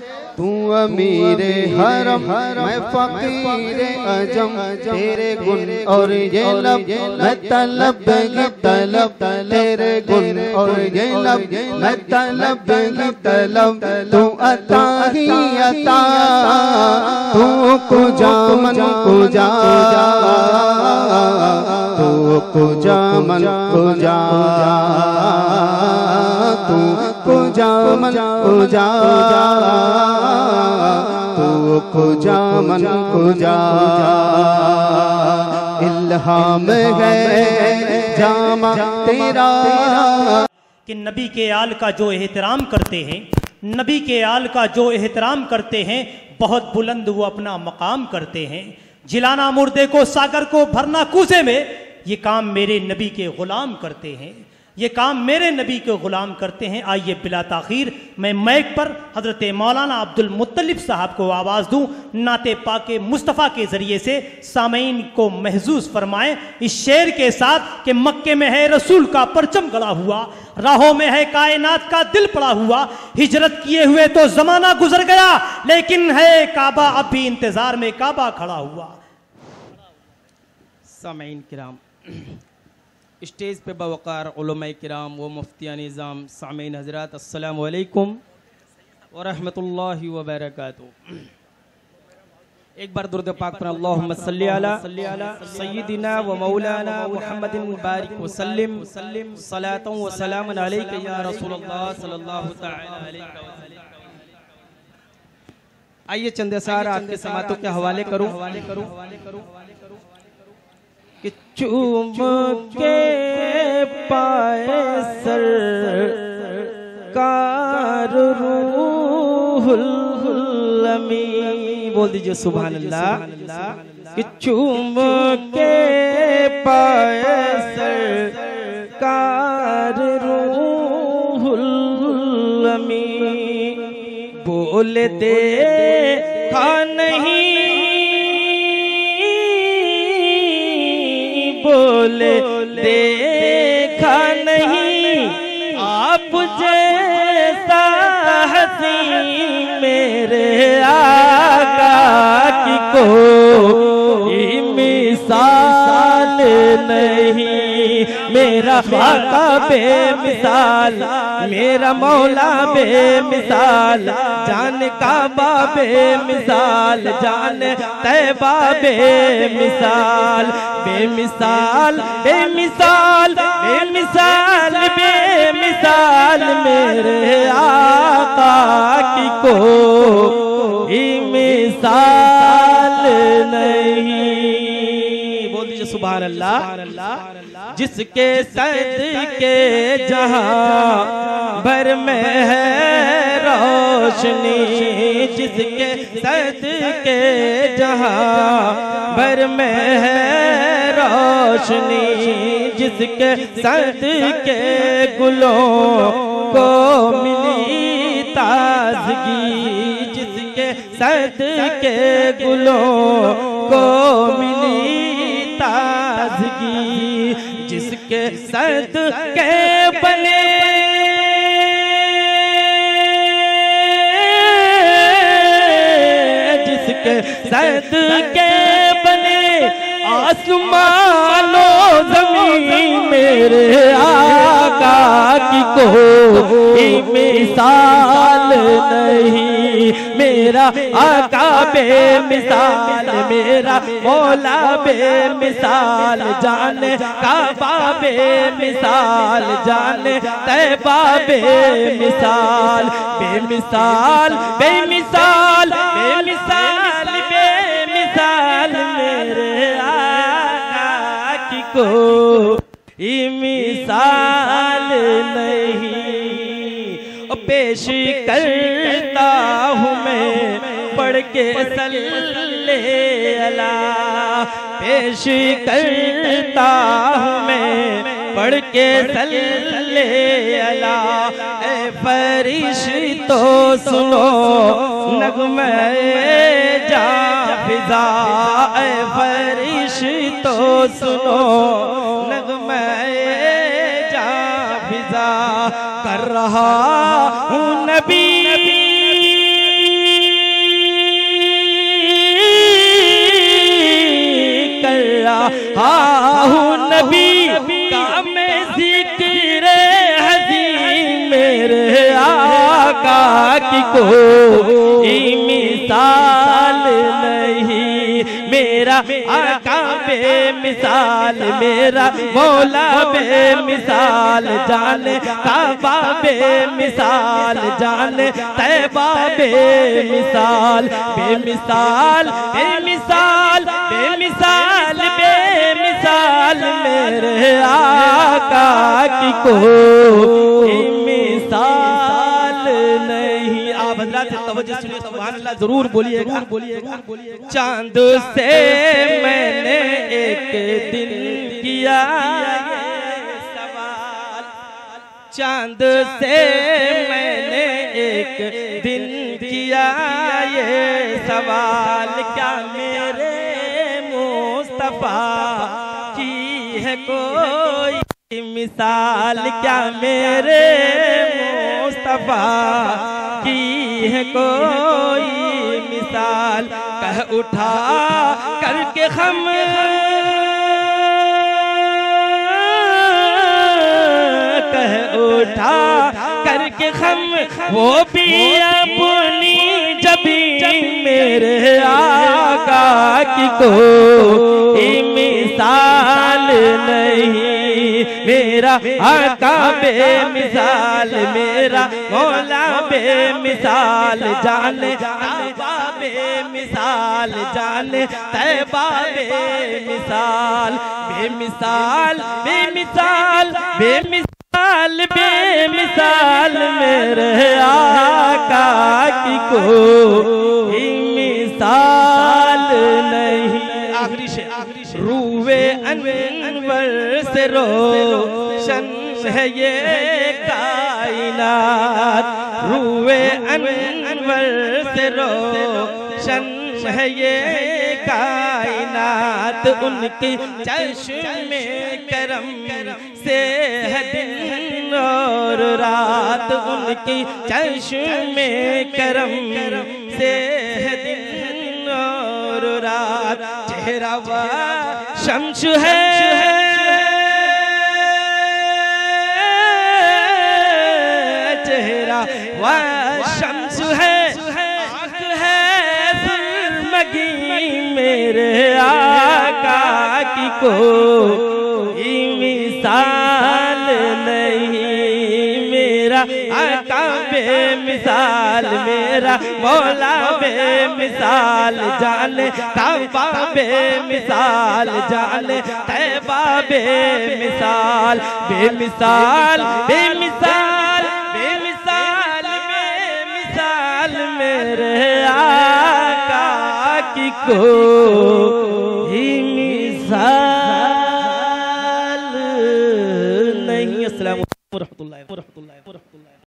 तू अमीरे हरम मैं फकीरे अजम, तेरे गुण और ये लब मैं तलब की तलब, तेरे गुण और ये लब मैं तलब की तलब। तू अता ही अता, तू कुजा मन कुजा, तू कुजा मन कुजा, तू कुजा मन कुजा, तू कुजा मन कुजा। इल्हाम है जामा तेरा कि नबी के आल का जो एहतराम करते हैं, नबी के आल का जो एहतराम करते हैं, बहुत बुलंद वो अपना मकाम करते हैं। जिलाना मुर्दे को सागर को भरना कूजे में, ये काम मेरे नबी के गुलाम करते हैं, ये काम मेरे नबी के गुलाम करते हैं। आइए बिला ताखीर मैं माइक पर हजरत मौलाना अब्दुल मुत्तलिब साहब को आवाज़ दूं, नाते पाके मुस्तफ़ा के ज़रिए से सामीन को महसूस फरमाएं इस शेर के साथ कि मक्के में है रसूल का परचम गड़ा हुआ, राहों में है कायनात का दिल पड़ा हुआ, हिजरत किए हुए तो ज़माना गुजर गया, लेकिन है काबा अब भी इंतज़ार में काबा खड़ा हुआ। सामीन किराम, स्टेज पे बवकार उलमाए किराम व मुफ्तियान निज़ाम, सामीन हज़रात, अस्सलामु अलैकुम व रहमतुल्लाहि व बरकातुहू। एक बार दुरूद पाक पर अल्लाहुम्मा सल्ली अला सय्यिदिना व मौलाना मुहम्मदिन बारिक व सल्लिम सलातन व सलामन अलैका या रसूलल्लाह सल्लल्लाहु तआला अलैहि वसल्लम। आइए चंद असार आपके समातों के हवाले करूं कि चूम के पाए सरकार रूहुल अमी, बोल दीजिए सुभान अल्लाह। कि चूम के पाए सरकार रूहुल अमी, बोले देखा नहीं, बोले देखा नहीं आप जैसा हसी मेरे आका की कोई मिसाल नहीं, मेरा आका बेमिसाल, मेरा मौला बेमिसाल, जान काबा बेमिसाल, जान तैबा बेमिसाल, बेमिसाल बेमिसाल बेमिसाल बेमिसाल मेरे आका की कोई मिसाल नहीं। बोल दीजिए सुभान अल्लाह। जिसके सदके जहां भर में है रोशनी, जिसके सदके जहां भर में है रोशनी, जिसके सदके गुलों को मिली ताजगी, जिसके सदके गुलों को मिली ताजगी, जिसके सदके बने जिसके सदके बने आसमानो ज़मीन, मेरे आका की कोई मिसाल नहीं, मेरा आका बेमिसाल, मेरा मौला बेमिसाल, जान काबा बेमिसाल, जान तैबा बेमिसाल, बेमिसाल बेमिसाल बेमिसाल बेमिसाल मेरे आका की कोई मिसाल नहीं। पेश करता हूँ मैं पढ़ के सल्ले अला, पेश करता हूँ मैं पढ़ के सल्ले अला। ए फरिश्तो सुनो नग़्मे जा फिज़ा, ए फरिश्तो सुनो नग़्मे जा फिज़ा, कर रहा हूँ नबी कोई मिसाल नहीं, मेरा आका बेमिसाल, मेरा मौला बेमिसाल, जाने काबा बेमिसाल, जाने तैबा बेमिसाल, बेमिसाल बेमिसाल बेमिसाल बेमिसाल मेरे आका की कोई मिसाल नहीं। आप हज़रात से तवज्जो सुनिए, सुभान अल्लाह जरूर बोलिएगा। चांद से मैंने एक दिन किया सवाल, चांद से मैंने एक दिन किया ये सवाल, क्या मेरे मुस्तफा की है कोई मिसाल, क्या मेरे मुस्तफा की है कोई मिसाल। कह उठा करके हम कह उठा करके हम वो भी अपनी जबी मेरे आका की कोई मिसाल नहीं, मेरा आका बेमिसाल, मेरा मौला बेमिसाल, जाने काबा बेमिसाल, जाने तैबा बेमिसाल, बेमिसाल बेमिसाल बेमिसाल बेमिसाल मेरे आका की कोई मिसाल नहीं। आखिरी शेर, रूए अनवर से रोशन है ये कायनात, रूए अनवर से रोशन है ये कायनात, उनकी चश्मे करम से है दिन और रात, उनकी चश्मे करम से है दिन और रात। चेहरा व शम्स है चेहरा व शम्स है, आँख है सुरमगी मेरे आका की कोई मिसाल नहीं, मेरा आका बेमिसाल, मेरा मौला बेमिसाल, जाने काबा बेमिसाल, जाने तैबा बेमिसाल, बेमिसाल बेमिसाल बेमिसाल बेमिसाल मेरे आका की कोई मिसाल नहीं। अस्सलाम वालेकुम व रहमतुल्लाहि व बरकातहू।